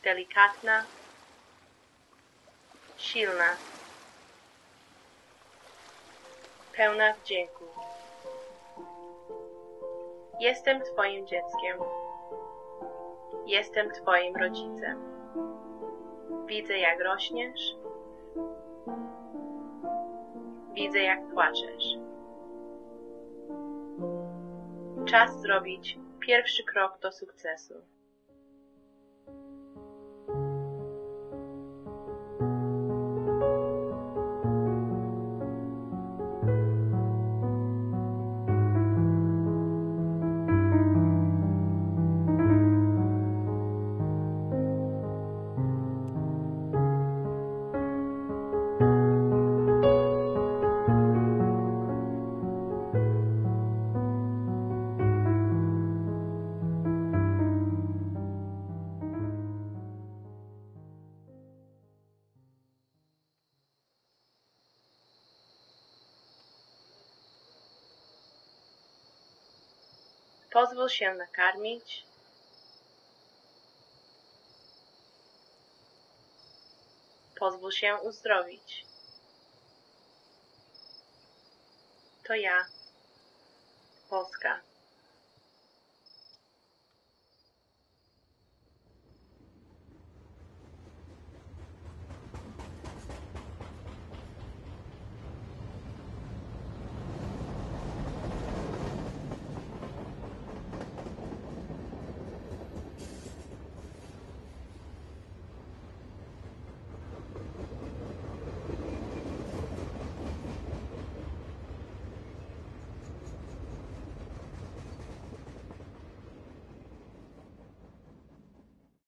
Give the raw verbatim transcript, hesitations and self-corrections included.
delikatna, silna, pełna wdzięku. Jestem Twoim dzieckiem. Jestem Twoim rodzicem. Widzę, jak rośniesz. Widzę, jak płaczesz. Czas zrobić pierwszy krok do sukcesu. Pozwól się nakarmić. Pozwól się uzdrowić. To ja, Polska.